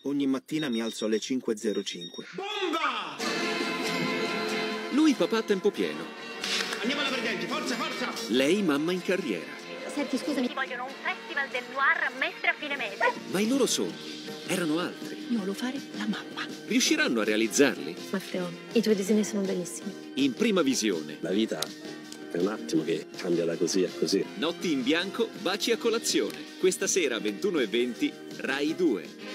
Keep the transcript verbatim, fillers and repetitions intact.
Ogni mattina mi alzo alle cinque e zero cinque. Bomba! Lui papà a tempo pieno. Andiamo alla vergenti, forza, forza! Lei mamma in carriera. Senti, scusami, ti vogliono un festival del noir a Mestre a fine mese. Ma i loro sogni erano altri. Io volevo fare la mamma. Riusciranno a realizzarli? Matteo, i tuoi disegni sono bellissimi. In prima visione. La vita è un attimo che cambia da così a così. Notti in bianco, baci a colazione. Questa sera ventuno e venti, Rai due.